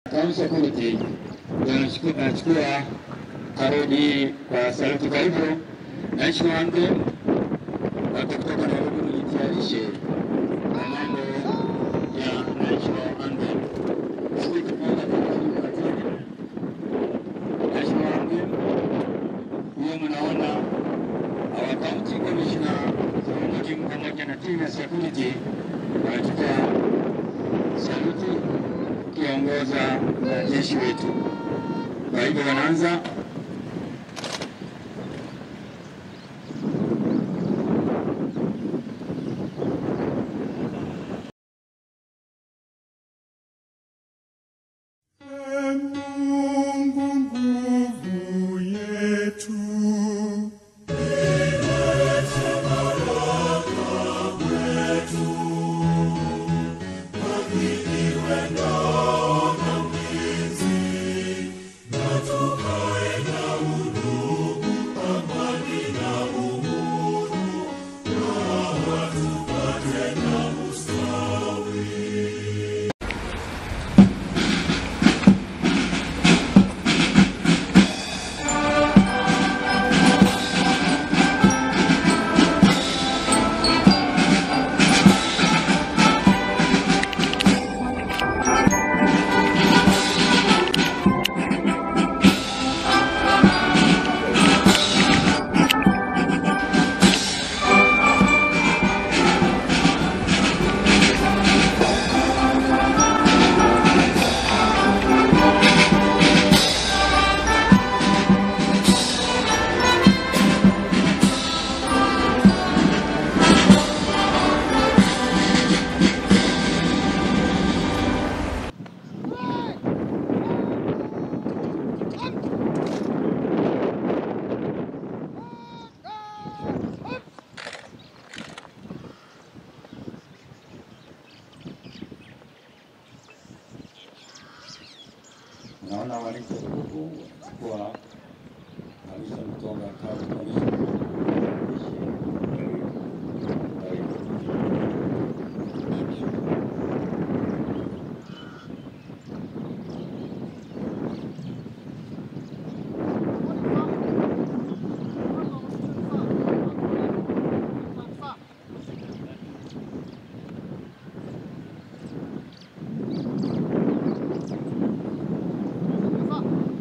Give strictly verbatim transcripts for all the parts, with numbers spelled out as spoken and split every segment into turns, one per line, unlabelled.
Town Security wanachukua karudi kwa saluti. Kwa hivyo naishi wangu watu kutoka Nairobi mjitayarishe kwa mambo ya national anthem. Sisi tunaenda kwa katini national anthem. Huyo mnaona our county commissioner Kim pamoja na team ya security wanachukua saluti kiongoza na jeshi wetu. Kwa hivyo wanaanza naona waliko kwa kabisa kutoka kwa kabisa.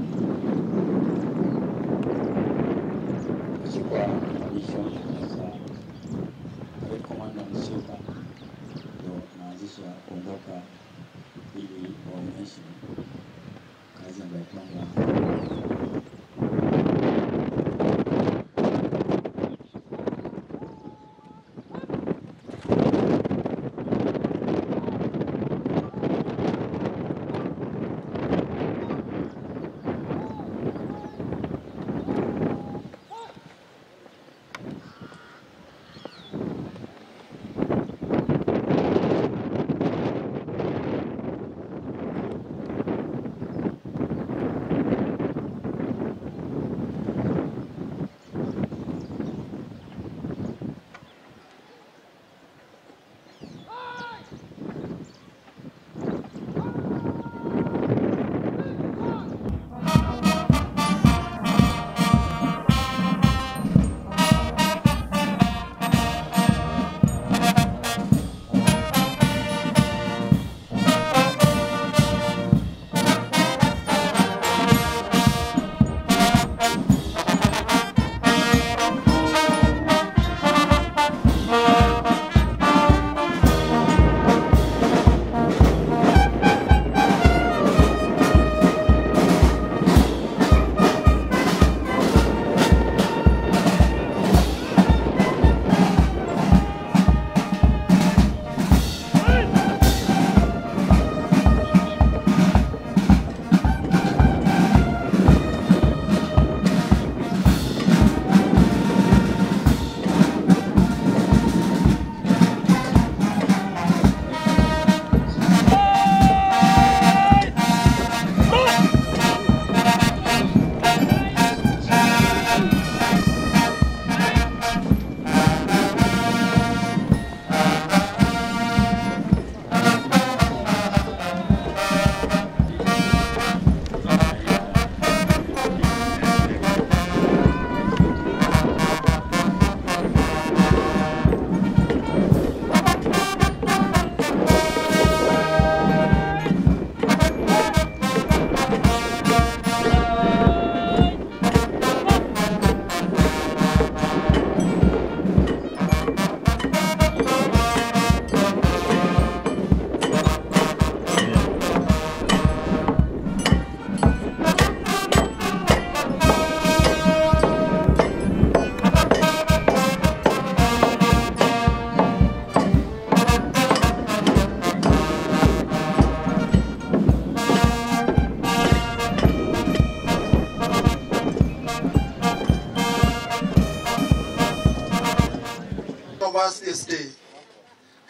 Kwa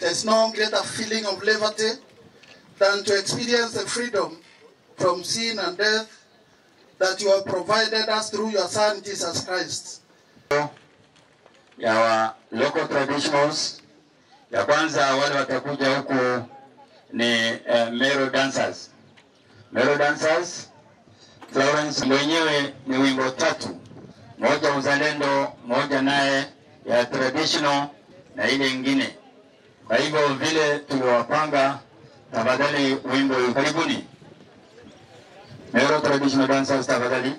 There's no greater feeling of liberty than to experience the freedom from sin and death that you have provided us through your Son, Jesus Christ.
Ya local traditionals, ya kwanza wale watakuja huku ni uh, Mero dancers. Mero dancers, Florence mwenyewe ni wimbo tatu. Moja uzalendo, moja naye ya traditional na ile ingine. Kwa hivyo vile tuliwapanga, tafadhali wimbo karibuni. Mero traditional dancers tafadhali.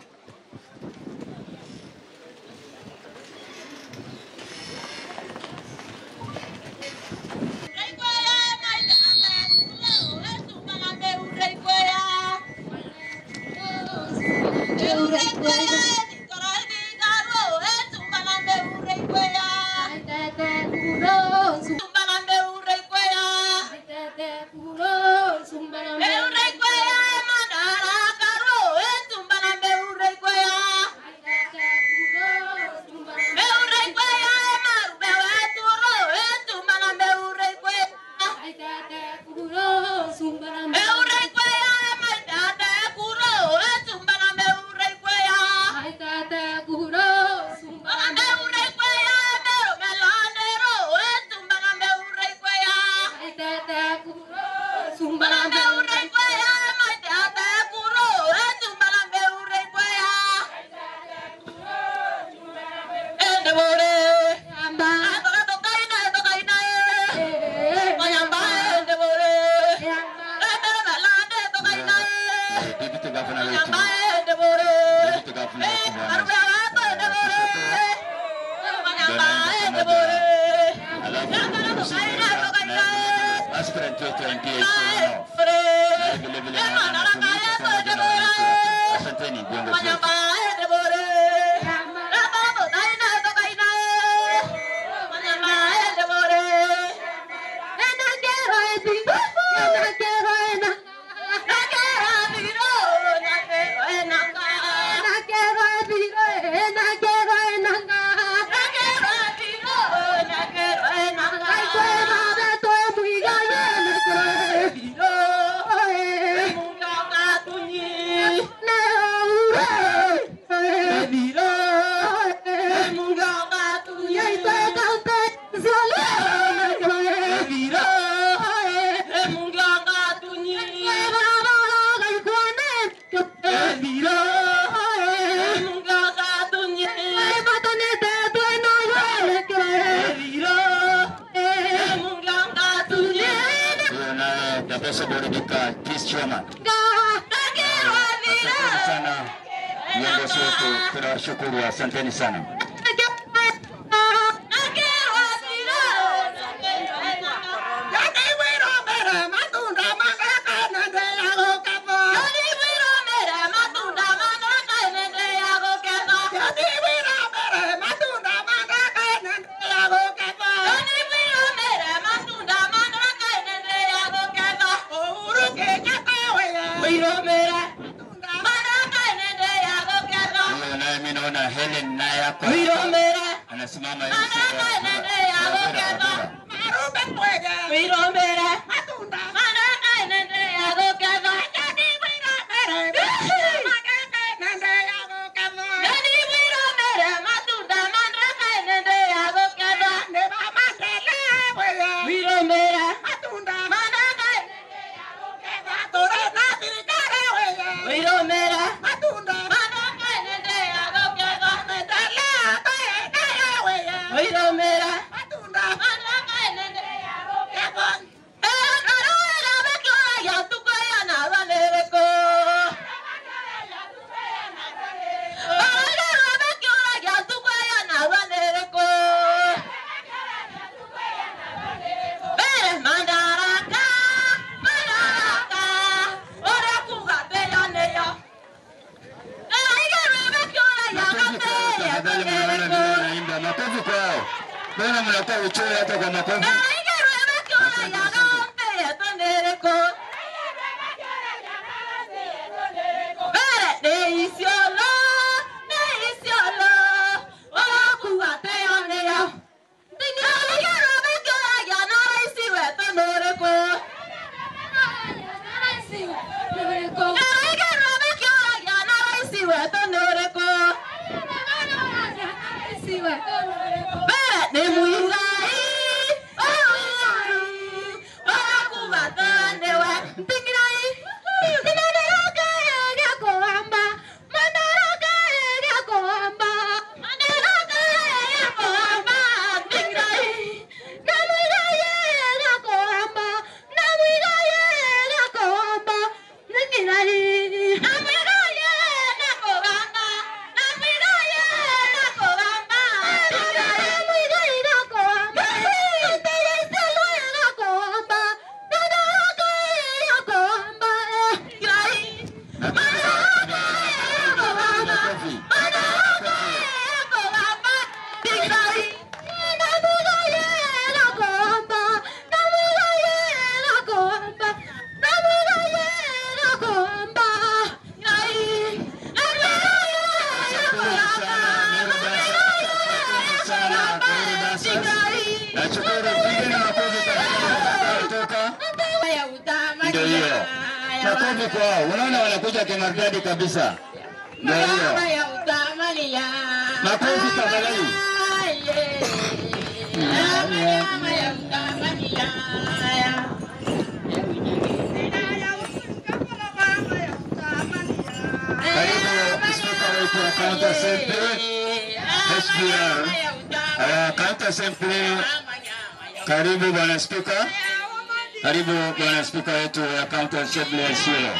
Tunawashukuru, asanteni sana. Helen Naya anasimama Mbona mnatoa uchoyo hata kwa makofi? Makofi kwao. Unaona wanakuja kimaridadi kabisa. Ndio hiyo. Makofi tafadhali. Karibu speaker wetu wa County Assembly H B R. Uh, County Assembly. Karibu bwana speaker. Karibu bwana speaker wetu wa County Assembly ya Isiolo.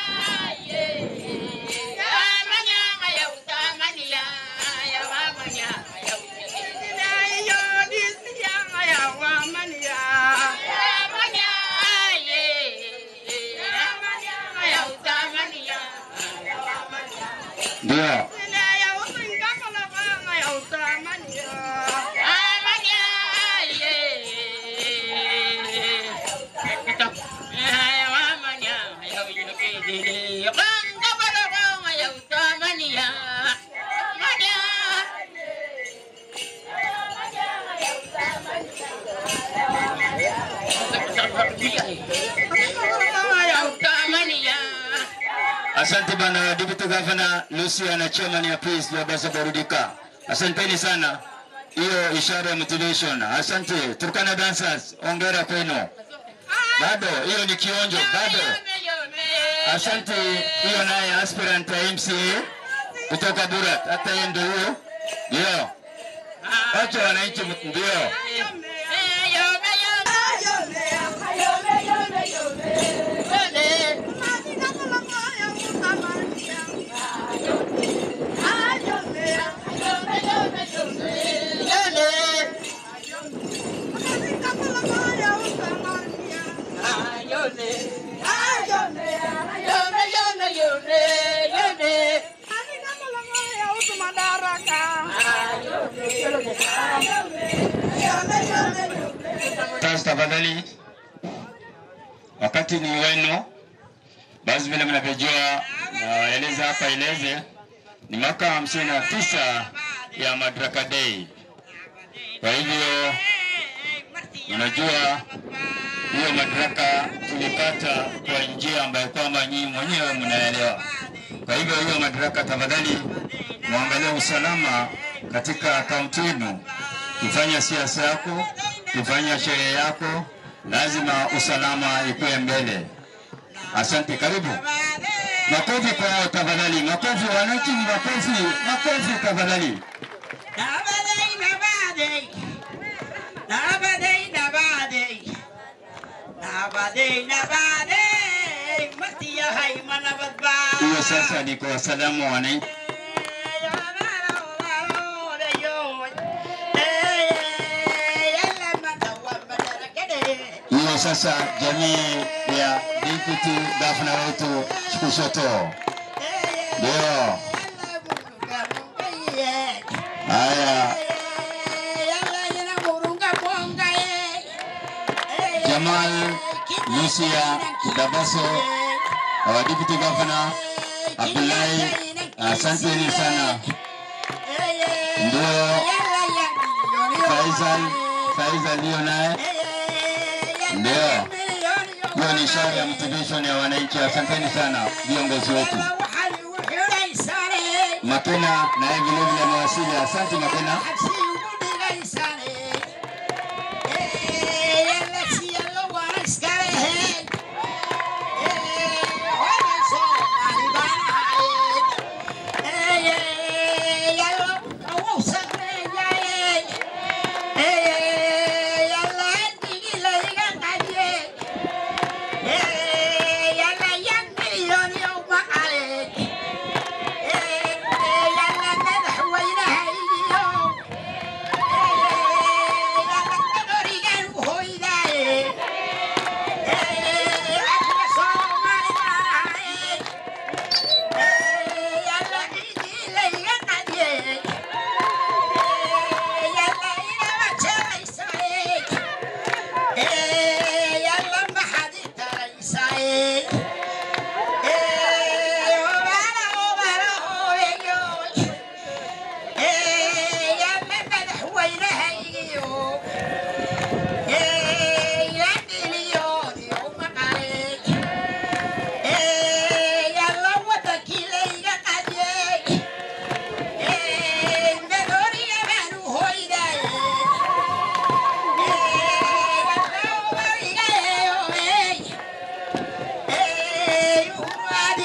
Ndio. Asante bana Deputy Governor Lucia na Chairman ya Peace ya Basa Barudika. Asanteni sana. Hiyo ishara ya motivation. Asante Turkana dancers, ongera kwenu. Bado hiyo ni kionjo bado. Asante hiyo naye aspirant ya M C A kutoka Burat. Hata yeye ndio huyo. Ndio. Acha wananchi ndio. Tafadhali, wakati ni wenu. Basi vile mnavyojua, naeleza hapa eleze ni mwaka hamsini na tisa ya Madaraka Day. Kwa hivyo unajua hiyo madaraka tulipata kwa njia ambayo kwamba nyinyi mwenyewe mnaelewa. Kwa hivyo hiyo madaraka, tafadhali muangalie usalama katika kaunti yenu. Kufanya siasa yako, kufanya sherehe yako, lazima usalama ikuwe mbele. Asante, karibu. Makofi kwa tafadhali, makofi wananchi, makofi, makofi tafadhali.
Nabadai nabadai. Nabadai nabadai. Nabadai nabadai. Mati ya hai manabadba.
Hiyo sasa ni kwa salamu wananchi. Hiyo sasa jamii ya Deputy Governor wetu Kushoto. Ndio. Haya. Jamal Lucia Dabaso, our Deputy Governor Abdullahi, asante sana. Ndio. Faisal, Faisal ndio naye. Ndio. Hiyo ni ishara ya motivation ya wananchi. Asanteni sana viongozi wetu. Makena naye vile vile mawasili. Asante Makena.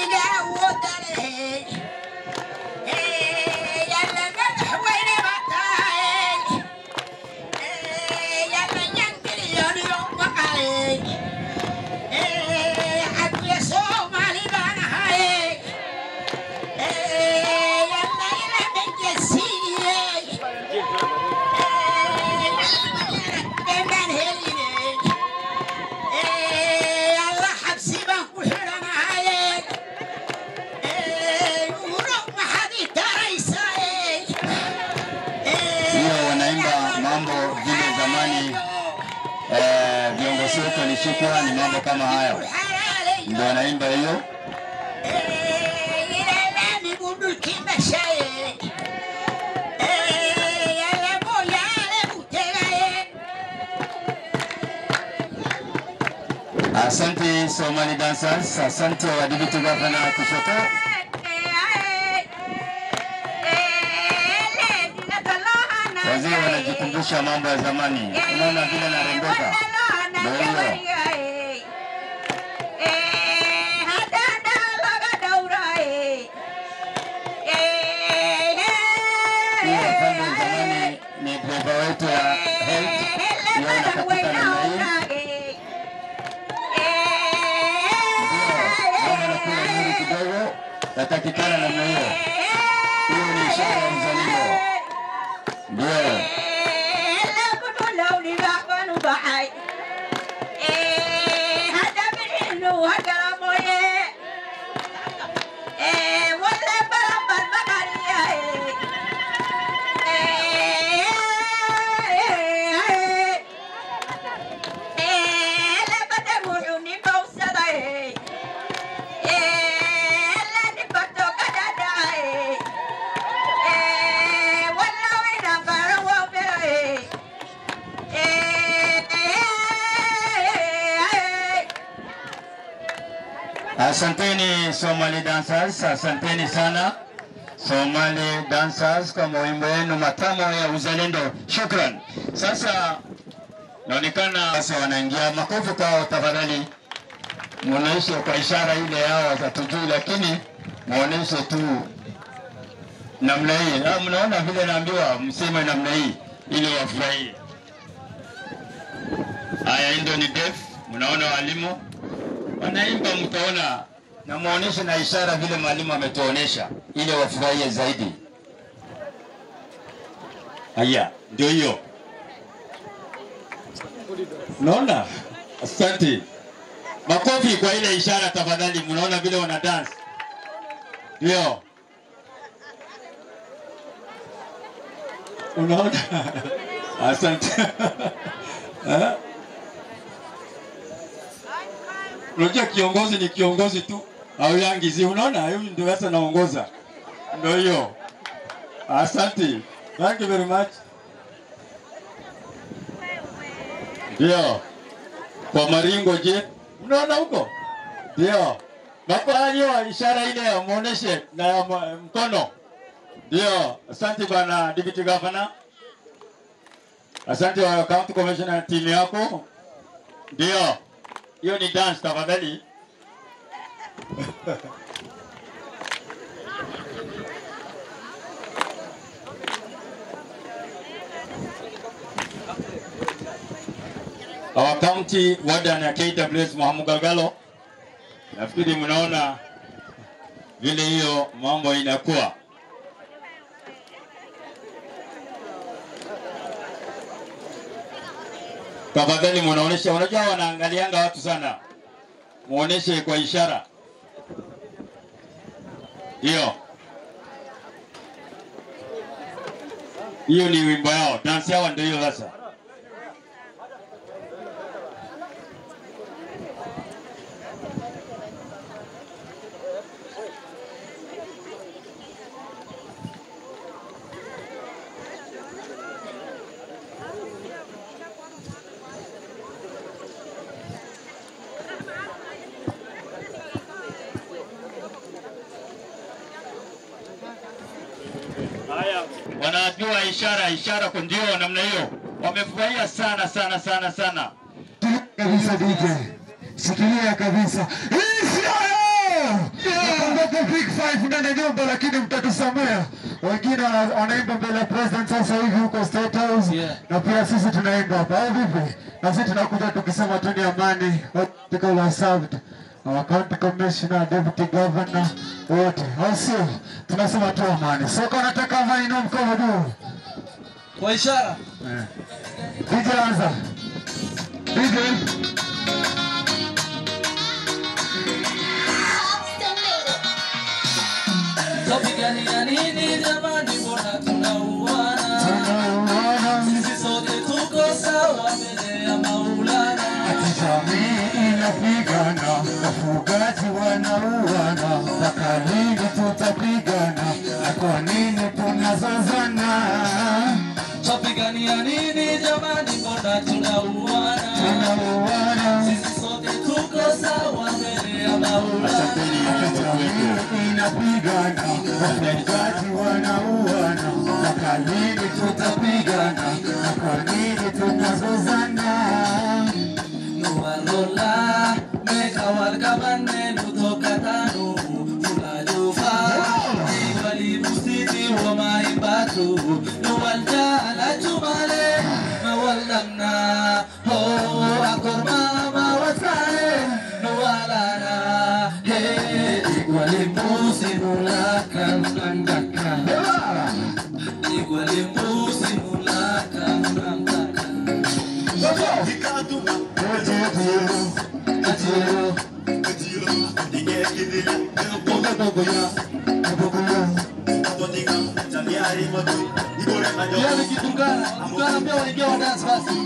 Shukrani, mambo kama hayo ndio anaimba hiyo. Asante Somali Dancers, asante wa Deputy Governor Kushoto. Wazee wanajikumbusha mambo ya zamani. Unaona vile narembeka. Ndio. Wetu ya health yona katika namna hii. Ndio, mama na kula nuru kidogo, natakikana namna hiyo. Hiyo ni ishara ya mzalio. Ndio. Asanteni Somali Dancers, asanteni sana Somali Dancers kwa wimbo wenu matamu ya uzalendo. Shukran. Sasa naonekana sasa wanaingia, makofi kwao tafadhali. Muoneshe kwa ishara ile yao watatujui, lakini muoneshe tu namna hii. Ah, mnaona vile naambiwa mseme namna hii ili wafurahie. Haya, ndio ni deaf, mnaona walimu wanaimba, mtaona na muoneshe na ishara vile mwalimu ametuonesha ili wafurahie zaidi. Haya, ndio hiyo. Unaona? Asante. Makofi kwa ile ishara tafadhali, mnaona vile wana dance. Ndio. Unaona? Asante. Eh? Unajua kiongozi ni kiongozi tu, au yangizi, unaona? Huyu ndio sasa naongoza. Ndio hiyo. Asante. Thank you very much. Ndio. Kwa maringo je? Unaona huko? Ndio. Baba hiyo ishara ile muoneshe na mkono. Ndio. Asante bwana Deputy Governor. Asante wa County Commissioner team yako. Ndio. Hiyo ni dance tafadhali. Our county warden ya K W S Mohamed Galgalo. Nafikiri mnaona vile hiyo mambo inakuwa. Tafadhali muoneshe, unajua wanaangalianga watu sana. Muoneshe kwa ishara. Hiyo. Hiyo ni wimbo yao, dance yao ndio hiyo sasa. Wanajua ishara, ishara kwa ndio namna hiyo. Wamefurahia sana sana sana sana.
Kabisa D J. Sikilia kabisa. Israel! five ndani ya nyumba, lakini mtatusamea. Wengine wanaimba mbele ya president sasa hivi huko State House. Yeah. Na pia sisi tunaimba hapa. Au vipi? Na sisi tunakuja tukisema tu ni amani. Article are served. Our county commissioner, deputy governor, wote. Au sio? Tunasema tu amani. So kama nataka amani na mkono juu.
Kwa ishara.
Yeah. D J anza. D J.
Tupigania nini jamani, mbona tunauana? Tunauana. Sisi sote tuko sawa mbele ya Maulana.
Ati jamii inapigana, wafugaji wanauana, mpaka lini tutapigana? Na kwa nini tunazozana?
Tupigania nini jamani, mbona tunauana?
Tunauana.
Sisi sote tuko sawa mbele ya Maulana.
Inapigana, wafugaji wanauana, mpaka lini tutapigana? Na kwa nini tunazozana?
Nuwalola mekawal kabane nutoka tanu tunajufa wali musiti wa maibatu nuwaljala chumale mawallamna ho akorma mawasale nuwalana he igwali musi mulaka nangaka igwali musi mulaka nangaka Yale kitungana, kitungana pia waliingia wa dance basi.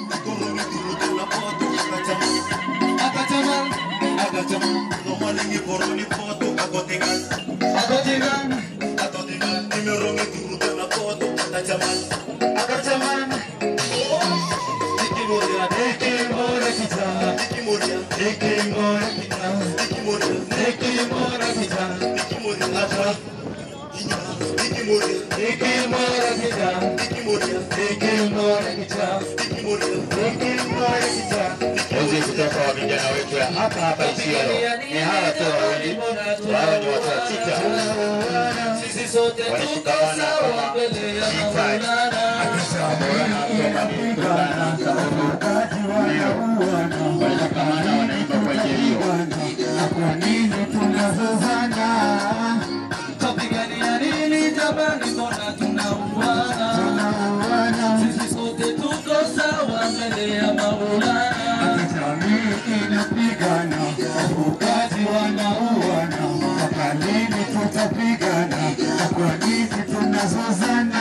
Akachaman, akachaman,
Nomalingi boroni foto, agotingan,
agotingan,
agotingan, nimerongi turuta na foto, akachaman,
Akachaman.
Nikimoria,
Nikimora kita,
Nikimoria,
Nikimora kita,
Nikimoria,
Nikimora kita,
Nikimoria, Nikimoria,
Nikimora kita,
Nikimoria,
Nikimora kita,
Nikimoria,
Nikimora kita.
Hizi kutoka wa vijana wetu ya hapa hapa Isiolo. Ni hawa tu wawili. Wao ni watu wa sita.
sisi sote tuko sawa mbele ya Maulana.
Maulana Maulana
Wafugaji wanauana,
walishikamana wanaimba kwa jelio.
kwa nini tunazozana?
Tupigania nini jamani, mbona tunauana?
Tunauana.
Sisi sote tuko sawa mbele ya Maulana.
Jamii inapigana, wafugaji wanauana, mpaka lini tutapigana? Na kwa nini tunazozana?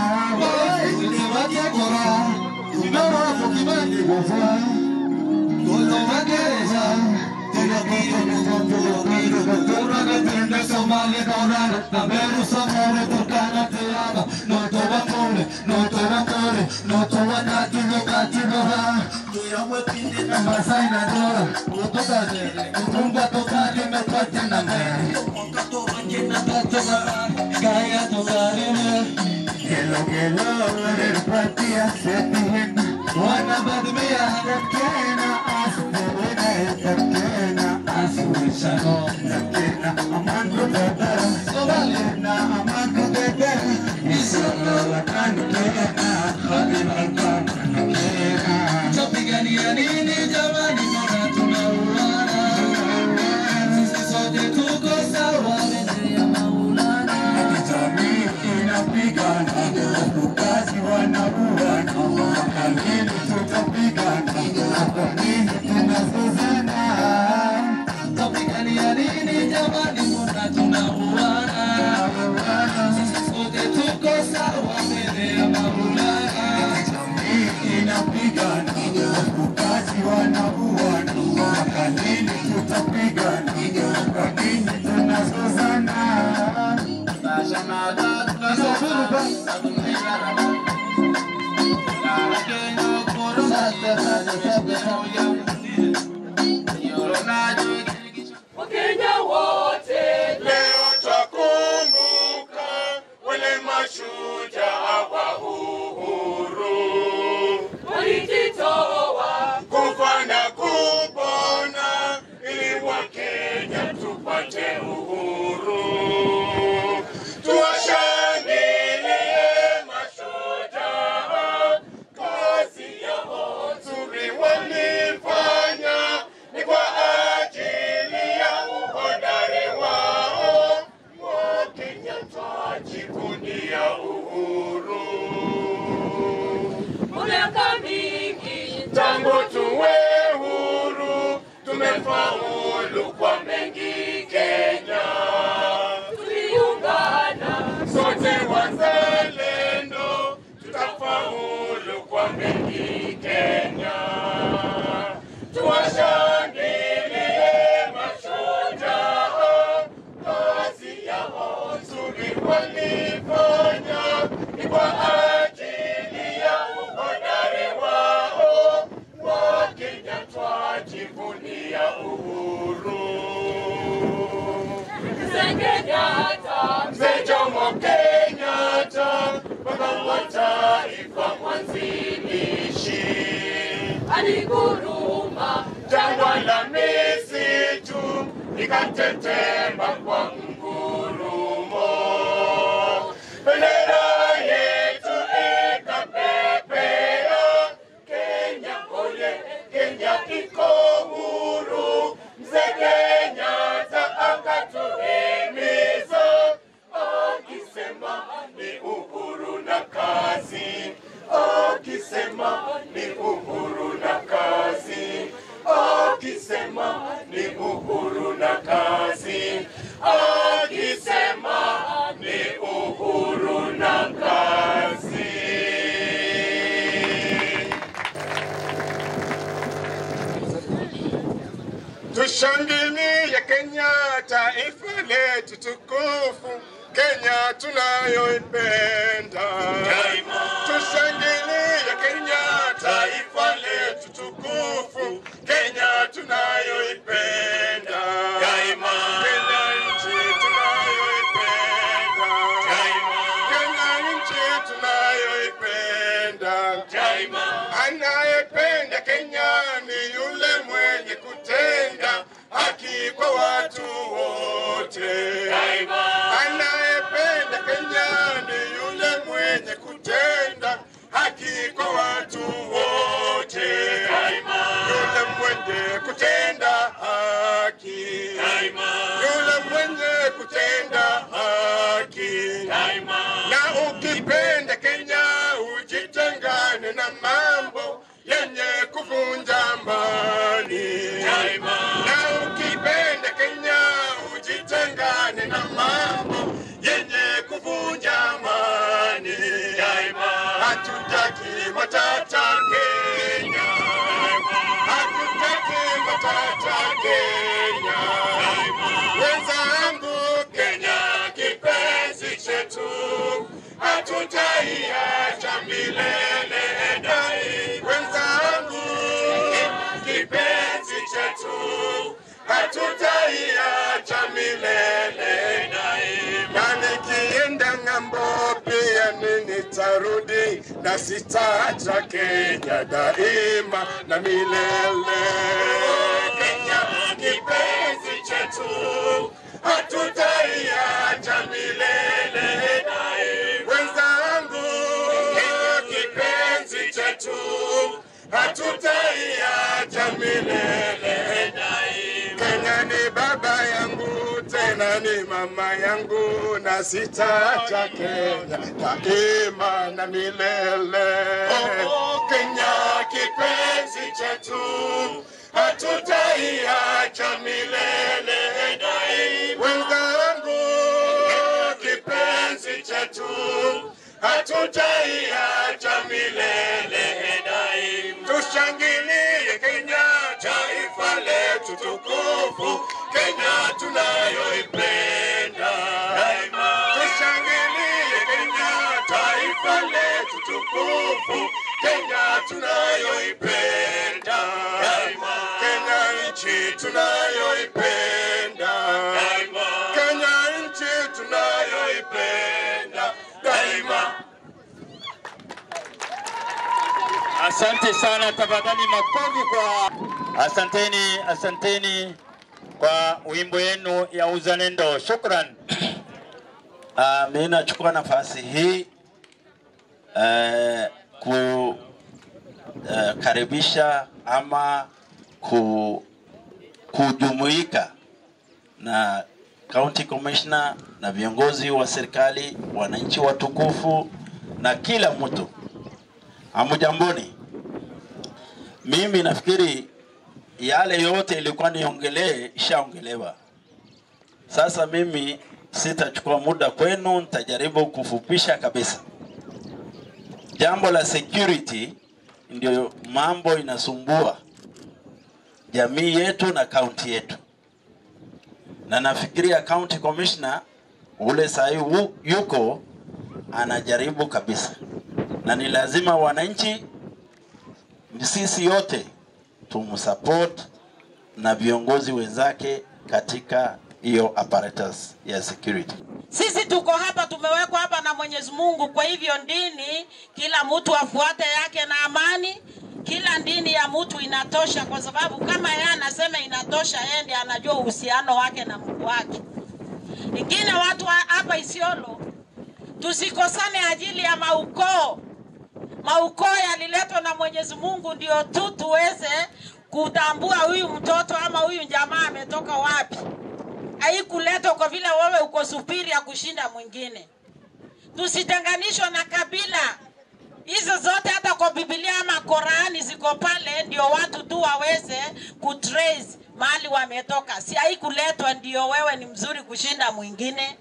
Gelo gelo repatia setihin wana badmia dakena asbena dakena aswishano dakena amandu dadara sobalena amandu dadara isolo watankena khadim alkan kena.
Tupigania nini jamani, mbona tunauana? Sisi sote tuko sawa mbele ya Maulana.
Jamii inapigana, wafugaji wanauana, mpaka lini tutapigana? Kwa nini tunazozana?
Tupigania nini jamani, mbona tunauana? Sisi sote tuko sawa mbele ya Maulana.
Jamii inapigana, wafugaji wanauana, mpaka lini tutapigana? Kwa nini tunazozana?
Wakenya wote leo twakumbuka wale mashujaa wa uhuru walijitoa kufa na kupona ili Wakenya tupate uhuru. walifanya ni kwa ajili ya uhodari wao. Wakenya twajivunia uhuru. Mzee Kenyatta, Mzee Jomo Kenyatta, baba wa taifa mwanzilishi, aliguruma jangwa la misitu likatetemeka kwa ngurumo. Bendera yetu ikapepea, Kenya oye, Kenya iko huru. Mzee Kenyatta akatuhimiza akisema ni uhuru na kazi, akisema ni uhuru na kazi, akisema ni uhuru na kazi, akisema ni uhuru na kazi. Tushangilie Kenya, taifa letu tukufu, Kenya tunayoipenda. Tushangilie Kenya, taifa letu tukufu, Kenya tunayoipenda. Kenya nchi tunayoipenda. Kenya nchi tunayoipenda. Anayependa Kenya ni yule mwenye kutenda haki kwa watu wote. Anayependa Kenya ni yule mwenye kutenda haki kwa watu wote. Yule mwenye kutenda haki, yule mwenye kutenda haki. Na ukipenda Kenya ujitengane na mambo yenye kuvunja amani. Na ukipenda Kenya ujitengane na mambo yenye kuvunja amani. Hatutaki matata Kenya, hatutaki matata Kenya. Wenzangu, Kenya kipenzi chetu, hatutaiacha milele dai. Wenzangu, kipenzi chetu, hatutaiacha milele dai. Na nikienda ng'ambo pia nitarudi, na sitaacha Kenya daima na milele. Kenya kipenzi chetu, hatutaiacha milele dai. Wenzangu, kipenzi chetu, hatutaiacha milele dai. Kenya ni baba yangu, tena ni mama yangu, na sitaacha Kenya daima na milele. Oh, Kenya kipenzi chetu, hatutaiacha milele dai. Wenzangu, kipenzi chetu, hatutaiacha milele dai. Tushangilie Kenya, taifa letu tukufu, Kenya tunayoipenda. Tushangilie Kenya, taifa letu tukufu, Kenya tunayoipenda. Kenya nchi tunayoipenda. Kenya nchi tunayoipenda daima.
Asante sana, tafadhali makofi kwa asanteni, asanteni kwa wimbo wenu ya uzalendo. Shukran.
Uh, mimi nachukua nafasi hii uh, ku uh, karibisha ama ku kujumuika na County Commissioner na viongozi wa serikali, wananchi watukufu na kila mtu. Hamujamboni. Mimi nafikiri yale yote ilikuwa niongelee ishaongelewa. Sasa mimi sitachukua muda kwenu, nitajaribu kufupisha kabisa. Jambo la security ndio mambo inasumbua jamii yetu na county yetu. Na nafikiria County Commissioner ule sahi yuko anajaribu kabisa, na ni lazima wananchi sisi yote tumsupport na viongozi wenzake katika hiyo apparatus ya security.
Sisi tuko hapa, tumewekwa hapa na Mwenyezi Mungu. Kwa hivyo dini, kila mtu afuate yake na amani. Kila dini ya mtu inatosha, kwa sababu kama yeye anasema inatosha, yeye ndiye anajua uhusiano wake na Mungu wake. Ingine watu hapa Isiolo tusikosane ajili ya maukoo. Maukoo yaliletwa na Mwenyezi Mungu ndio tu tuweze kutambua huyu mtoto ama huyu jamaa ametoka wapi. Haikuletwa kwa vile wewe uko superior kushinda mwingine. Tusitenganishwe na kabila. Hizo zote hata kwa Biblia ama Qur'ani ziko pale ndio watu tu waweze kutrace mahali wametoka. Si haikuletwa ndio wewe ni mzuri kushinda mwingine.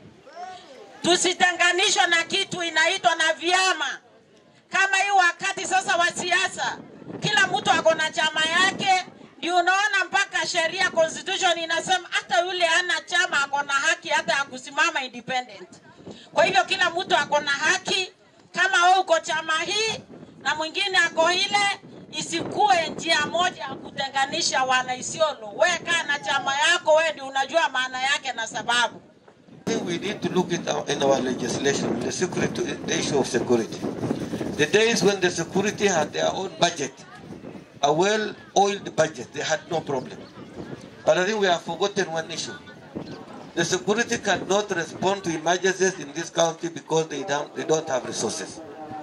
Tusitenganishwe na kitu inaitwa na vyama. Kama hii wakati sasa wa siasa, kila mtu ako na chama yake, ndio unaona mpaka sheria constitution inasema hata yule hana chama ako na haki hata ya kusimama independent. Kwa hivyo kila mtu ako na haki. Kama wewe uko chama hii na mwingine ako ile, isikue njia moja ya kutenganisha wana Isiolo. Wewe kaa na chama yako, wewe ndio unajua maana yake na sababu.
We need to look at our, in our legislation, the security, the issue of security. The days when the security had their own budget, a well-oiled budget, they had no problem. But I think we have forgotten one issue. The security cannot respond to emergencies in this county because they don't, they don't have resources.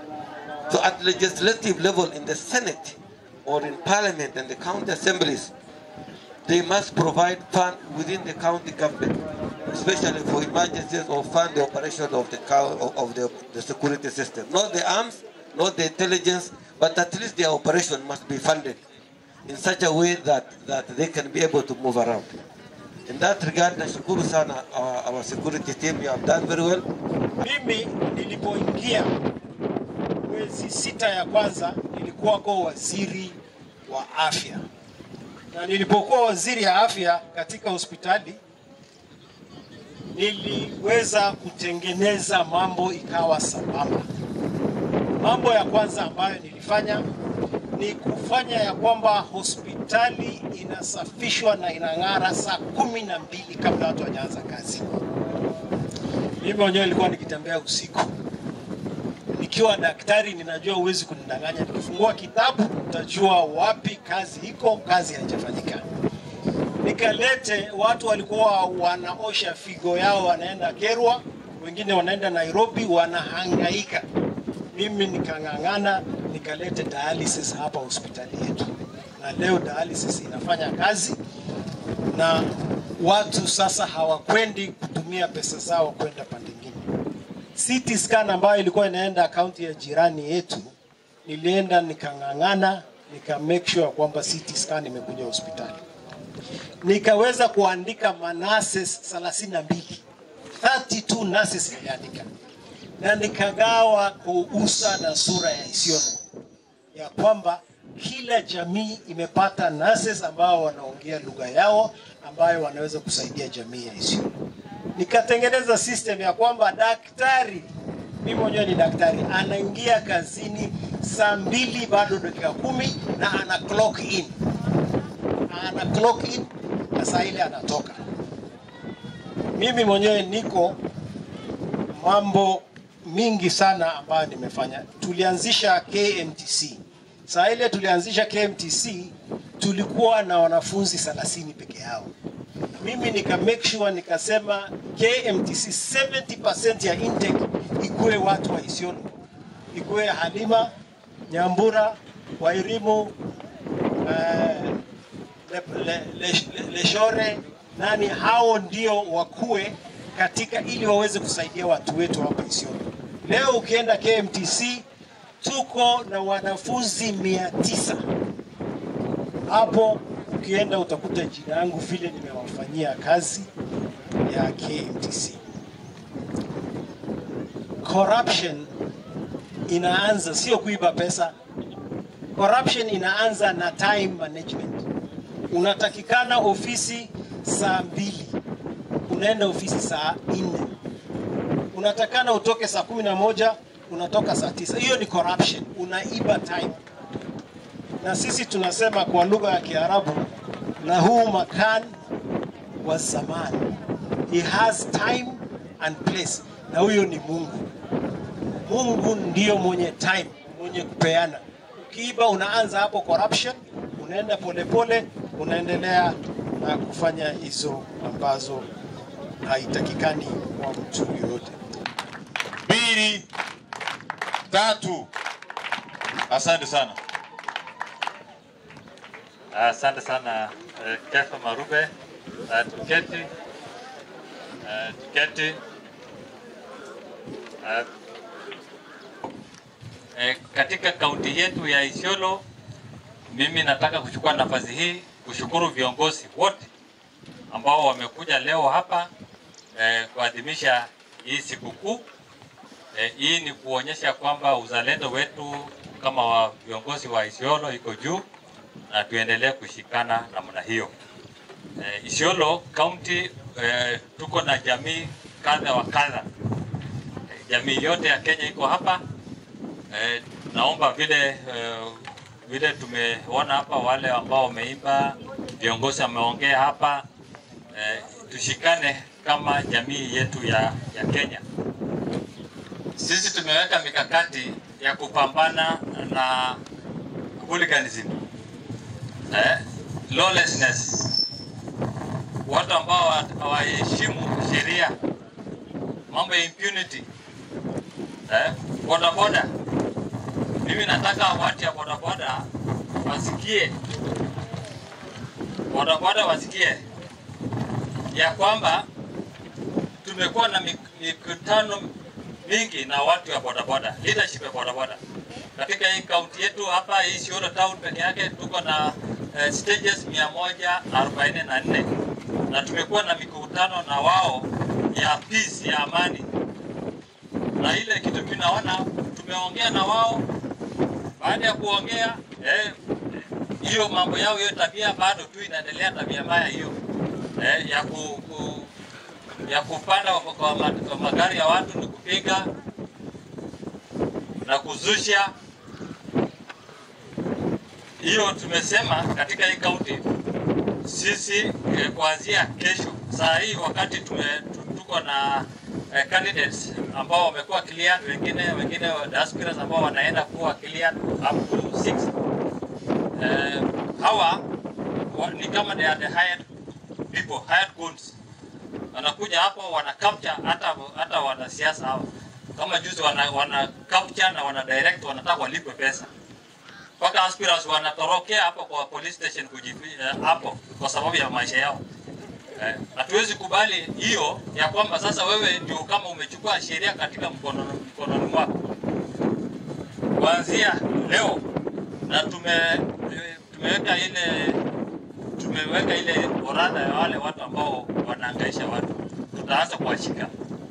So at legislative level, in the Senate or in Parliament and the county assemblies, they must provide funds within the county government, especially for emergencies, or fund the operation of the of the, the security system. Not the arms, not the intelligence, but at least their operation must be funded in such a way that, that they can be able to move around. In that regard, nashukuru sana our, our security team, you have done very well.
Mimi nilipoingia mwezi sita ya kwanza nilikuwa kwa waziri wa afya. Na nilipokuwa waziri ya afya katika hospitali, niliweza kutengeneza mambo ikawa sambamba. Mambo ya kwanza ambayo nilifanya ni kufanya ya kwamba hospitali inasafishwa na inang'ara saa kumi na mbili kabla watu hawajaanza kazi. Mimi mwenyewe nilikuwa nikitembea usiku. Nikiwa daktari ninajua uwezi kunidanganya. Nikifungua kitabu utajua wapi kazi iko, kazi haijafanyika. Nikalete watu walikuwa wanaosha figo yao wanaenda Kerwa, wengine wanaenda Nairobi, wanahangaika. Mimi nikangangana nikalete dialysis hapa hospitali yetu. Na leo dialysis inafanya kazi na watu sasa hawakwendi kutumia pesa zao kwenda pande nyingine. C T scan ambayo ilikuwa inaenda akaunti ya jirani yetu, nilienda nikangangana nika make sure kwamba C T scan imekuja hospitali. Nikaweza kuandika manases thelathini na mbili. thelathini na mbili nurses niliandika. Na nikagawa kuusa na sura ya Isiolo ya kwamba kila jamii imepata nurses ambao wanaongea lugha yao ambayo wanaweza kusaidia jamii ya Isiolo. Nikatengeneza system ya kwamba daktari, mimi mwenyewe ni daktari, anaingia kazini saa mbili bado dakika kumi na ana clock in. Ana clock in na saa ile anatoka. Mimi mwenyewe niko mambo mingi sana ambayo nimefanya. Tulianzisha K M T C. Saa ile tulianzisha K M T C tulikuwa na wanafunzi thelathini peke yao. Mimi nika make sure nikasema K M T C seventy percent ya intake ikuwe watu wa Isiolo. Ikuwe Halima, Nyambura, Wairimu, uh, le, le, le, le, Leshore, nani hao ndio wakue katika ili waweze kusaidia watu wetu hapa Isiolo. Leo ukienda K M T C tuko na wanafunzi mia tisa. Hapo ukienda utakuta jina yangu vile nimewafanyia kazi ya K M T C. Corruption inaanza sio kuiba pesa. Corruption inaanza na time management. Unatakikana ofisi saa mbili, unaenda ofisi saa nne. Unatakana utoke saa kumi na moja, unatoka saa tisa. Hiyo ni corruption, unaiba time. Na sisi tunasema kwa lugha ya Kiarabu, lahu makan wa zaman. He has time and place. Na huyo ni Mungu. Mungu ndio mwenye time, mwenye kupeana. Ukiiba unaanza hapo corruption, unaenda polepole, unaendelea na kufanya hizo ambazo haitakikani kwa mtu yoyote.
Mbili, tatu. Asante sana.
Asante sana uh, Kefa Marube. Uh, tuketi. Uh, tuketi. Uh, eh, katika kaunti yetu ya Isiolo, mimi nataka kuchukua nafasi hii kushukuru viongozi wote ambao wamekuja leo hapa eh, kuadhimisha hii sikukuu. Eh, hii ni kuonyesha kwamba uzalendo wetu kama wa viongozi wa Isiolo iko juu na tuendelee kushikana namna hiyo. Eh, Isiolo County eh, tuko na jamii kadha wa kadha. Eh, jamii yote ya Kenya iko hapa. Eh, naomba vile eh, vile tumeona hapa wale ambao wameimba, viongozi wameongea hapa, eh, tushikane kama jamii yetu ya, ya Kenya. Sisi tumeweka mikakati ya kupambana na hooliganism, eh, lawlessness, watu ambao hawaheshimu sheria, mambo ya impunity, eh, boda boda. Mimi nataka watu ya boda boda wasikie, boda boda wasikie ya kwamba tumekuwa na mikutano mingi na watu ya boda boda, leadership ya boda boda. Katika hii kaunti yetu hapa hii Isiolo town peke yake tuko na uh, stages mia moja arobaini na nne na tumekuwa na mikutano na wao ya peace, ya amani. Na ile kitu tunaona tumeongea na wao, baada ya kuongea eh, hiyo mambo yao, hiyo tabia bado tu inaendelea, tabia mbaya hiyo eh, ya ku, ku ya kupanda kwa, ma, kwa magari ya watu, ni kupiga na kuzusha. Hiyo tumesema katika hii kaunti sisi eh, kuanzia kesho saa hii, wakati tume, tuko na eh, candidates ambao wamekuwa clear, wengine wengine aspirants ambao wanaenda kuwa clear up to six. Eh, hawa wa, ni kama they are the hired people, hired guns. Wanakuja hapo wana capture hata hata wanasiasa hao. Kama juzi wana, wana capture na wana direct, wanataka walipwe pesa. Paka aspirants wanatorokea hapo kwa police station kujificha uh, hapo kwa sababu ya maisha yao. Eh, hatuwezi kubali hiyo ya kwamba sasa wewe ndio kama umechukua sheria katika mkono mkononi mwako. Kuanzia leo na tume tumeweka ile tumeweka ile orodha ya wale watu ambao wanaangaisha watu. Tutaanza kuwashika.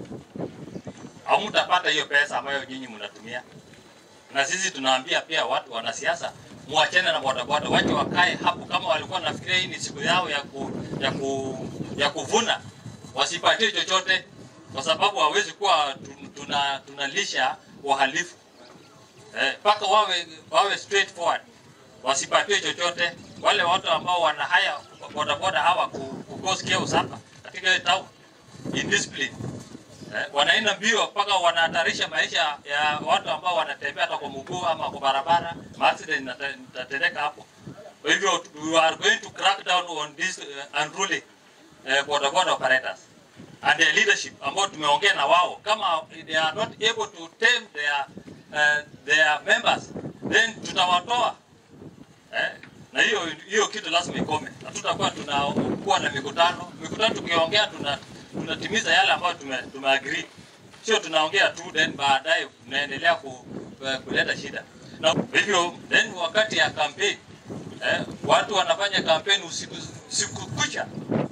Hamtapata hiyo pesa ambayo nyinyi mnatumia. Na sisi tunaambia pia watu wanasiasa, muachane na boda boda, wache wakae hapo. Kama walikuwa nafikiria hii ni siku yao ya ku, ya ku, ya kuvuna, wasipatie chochote, kwa sababu hawezi kuwa tuna tunalisha wahalifu. Eh, paka wawe wawe straightforward, wasipatie chochote. Wale watu ambao wana haya boda boda hawa ku cause chaos hapa katika hii town, indiscipline, eh, wanaenda mbio mpaka wanahatarisha maisha ya watu ambao wanatembea hata kwa mguu ama kwa barabara. Accident itatendeka hapo. Kwa hivyo we are going to crack down on this uh, unruly uh, boda boda operators and their leadership ambao tumeongea na wao. Kama they are not able to tame their uh, their members, then tutawatoa. Eh, na hiyo hiyo kitu lazima ikome. Hatutakuwa tunakuwa na mikutano. Mikutano tukiongea tuna tunatimiza yale ambayo tume tumeagree. Sio tunaongea tu then baadaye tunaendelea ku, kuleta shida. Na hivyo then wakati ya campaign eh, watu wanafanya campaign usiku siku kucha.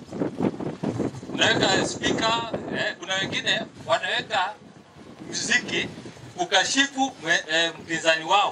Unaweka speaker eh, kuna wengine wanaweka muziki ukashifu eh, mpinzani wao.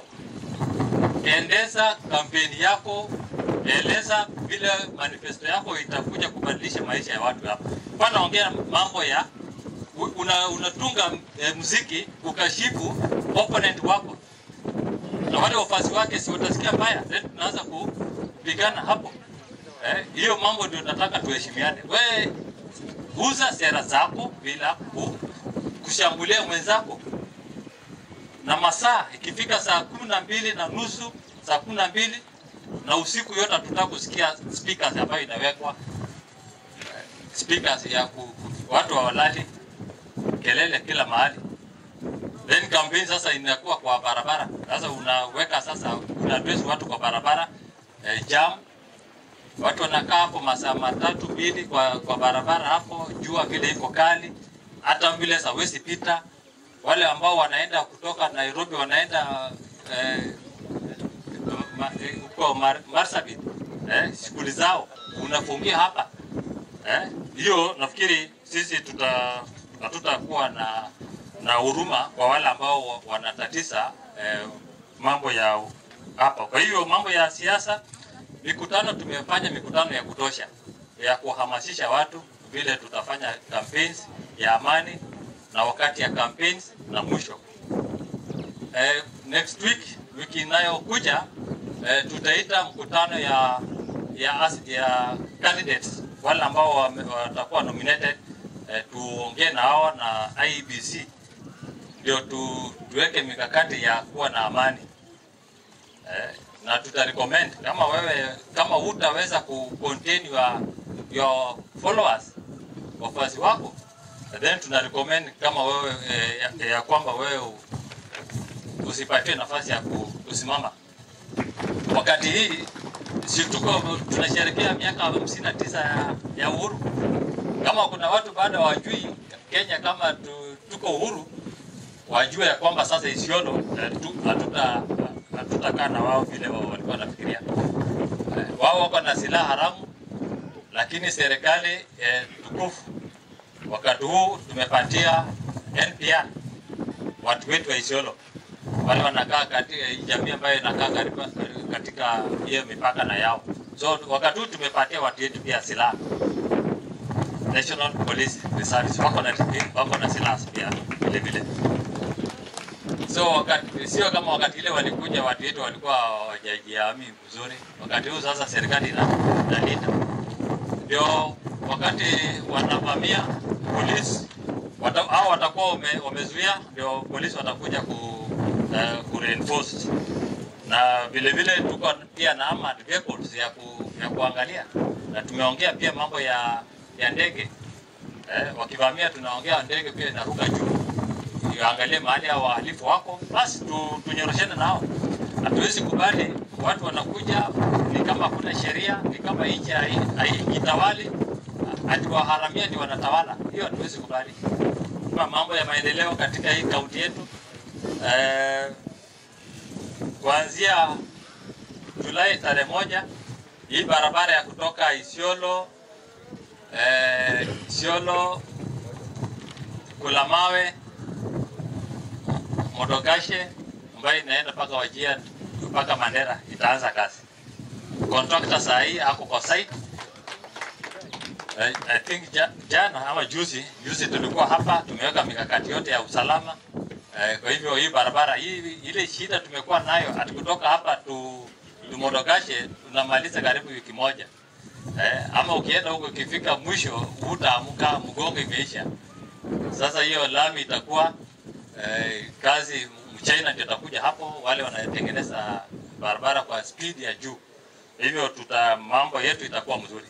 Endeza kampeni yako, eleza vile manifesto yako itakuja kubadilisha maisha ya watu hapa. Pana ongea mambo ya una, unatunga eh, muziki ukashifu opponent wako na wale wafasi wake, si utasikia mbaya, then tunaanza kupigana hapo. Eh, hiyo mambo ndio nataka tuheshimiane. We uza sera zako bila kushambulia mwenzako. Na masaa ikifika saa kumi na mbili na nusu, saa kumi na mbili na usiku yote tutaka kusikia speakers ambayo inawekwa speakers ya ku, watu hawalali, kelele kila mahali. Then campaign sasa inakuwa kwa barabara. Sasa unaweka sasa una address watu kwa barabara, eh, jam. Watu wanakaa hapo masaa matatu mbili kwa kwa barabara hapo, jua vile iko kali, hata vile hawezi pita. Wale ambao wanaenda kutoka Nairobi wanaenda eh, huko Mar Marsabit, eh, shughuli zao unafungia hapa. Eh, hiyo nafikiri sisi tuta hatutakuwa na na huruma kwa wale ambao wanatatiza eh, mambo ya hapa. Kwa hiyo mambo ya siasa, mikutano tumefanya mikutano ya kutosha ya kuhamasisha watu vile tutafanya campaigns ya amani na wakati ya campaigns na mwisho. Eh, next week, wiki inayokuja eh, tutaita mkutano ya ya ya candidates wale ambao watakuwa nominated, eh, tuongee na hao na I E B C ndio tu, tuweke mikakati ya kuwa na amani. Eh, na tutarecommend kama wewe kama hutaweza ku contain your, your followers wafuasi wako, then tuna recommend kama wewe eh, ya, ya kwamba wewe usipatiwe nafasi ya kusimama. Wakati hii si tuko tunasherehekea miaka hamsini na tisa ya, ya uhuru. Kama kuna watu bado hawajui Kenya kama tu, tuko uhuru, wajue ya kwamba sasa Isiolo hatuta hatutakaa na wao vile wao walikuwa wanafikiria. Eh, wao wako na silaha haramu, lakini serikali eh, tukufu wakati huu tumepatia N P R watu wetu wa Isiolo, wale wanakaa katika jamii ambayo inakaa katika hiyo mipaka na yao. So wakati huu tumepatia watu wetu pia silaha. National Police Reserve wako na wako na silaha pia vile vile. So wakati sio kama wakati ile walikuja watu wetu walikuwa hawajajiamini vizuri. Wakati huu sasa serikali inalinda. Ndio wakati wanavamia polisi wata, hao watakuwa wamezuia, ndio polisi watakuja ku uh, ku reinforce. Na vile vile tuko pia na armored vehicles ya ku, ya kuangalia. Na tumeongea pia mambo ya ya ndege. Eh, wakivamia tunaongea ndege pia inaruka juu. Angalie mahali hao wahalifu wako, basi tu, tunyoroshane nao. Hatuwezi kubali watu wanakuja ni kama kuna sheria, ni kama nchi haitawali, ati waharamia ni wanatawala. Hiyo hatuwezi kubali. Kwa mambo ya maendeleo katika hii kaunti yetu, eh, kuanzia Julai tarehe moja hii barabara ya kutoka Isiolo eh, Isiolo Kulamawe Modogashe ambayo inaenda paka Wajia mpaka Mandera itaanza kazi. Contractor saa hii ako kwa site. I, I think jana ama juzi juzi tulikuwa hapa tumeweka mikakati yote ya usalama. Eh, kwa hivyo hii barabara hii ile shida tumekuwa nayo atukutoka hapa tu, tu Modogashe tunamaliza karibu wiki moja. Eh, ama ukienda huko ukifika mwisho utaamka mgongo imeisha. Sasa hiyo lami itakuwa eh, kazi Mchina ndio atakuja hapo, wale wanatengeneza barabara kwa speed ya juu. Hivyo tuta mambo yetu itakuwa mzuri.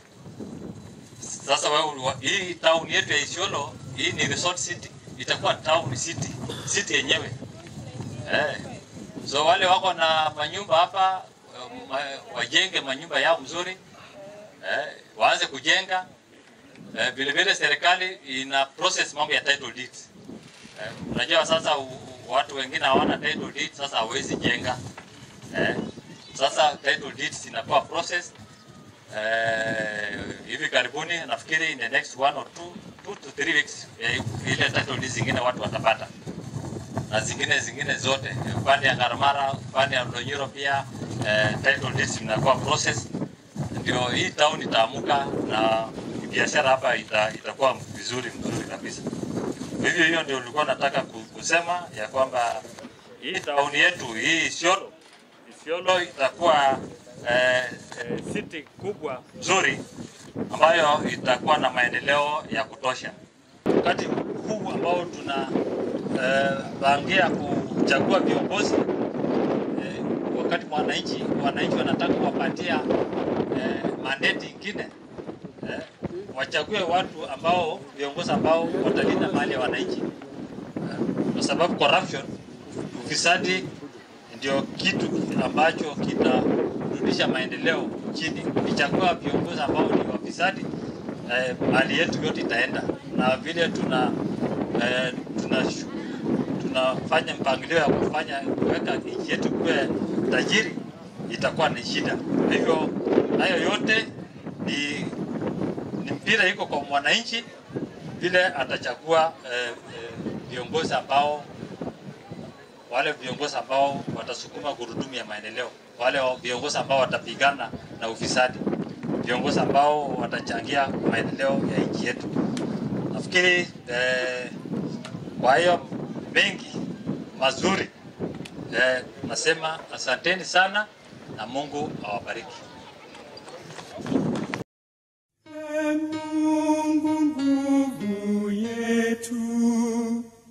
Sasa wewe hii town yetu ya Isiolo, hii ni resort city, itakuwa town city, city yenyewe. Eh. So wale wako na manyumba hapa wajenge manyumba yao mzuri. Eh, waanze kujenga. Eh, vile vile serikali ina process mambo ya title deeds. Eh, unajua sasa u, watu wengine hawana title deeds, sasa hawezi jenga. Eh, sasa title deeds inakuwa process. Eh, hivi karibuni nafikiri in the next one or two, two to three weeks eh, ile title deeds zingine watu watapata. Na zingine zingine zote upande ya Karamara, upande ya Ndonyiro pia eh, title deeds inakuwa process. Ndio hii town itaamuka na biashara hapa ita, itakuwa vizuri mzuri kabisa. hivyo hiyo ndio nilikuwa nataka kusema ya kwamba hii tauni yetu hii Isiolo, Isiolo itakuwa eh, eh, city kubwa nzuri ambayo itakuwa na maendeleo ya kutosha. Wakati huu ambao tuna eh, bangia kuchagua viongozi eh, wakati wananchi wananchi wanataka kuwapatia eh, mandate nyingine eh, wachague watu ambao viongozi ambao watalinda mali ya wananchi eh, kwa sababu corruption, ufisadi ndio kitu ambacho kitarudisha maendeleo chini. Ukichagua viongozi ambao ni wafisadi eh, mali yetu yote itaenda, na vile tuna eh, tuna tunafanya mpangilio ya kufanya kuweka nchi yetu kuwe tajiri, itakuwa ni shida. Hivyo hayo yote ni ni mpira iko kwa mwananchi, vile atachagua eh, eh, viongozi ambao wale viongozi ambao watasukuma gurudumu ya maendeleo, wale viongozi ambao watapigana na ufisadi, viongozi ambao watachangia maendeleo ya nchi yetu. Nafikiri eh, kwa hiyo mengi mazuri eh, nasema asanteni sana na Mungu awabariki.
Mungu nguvu yetu.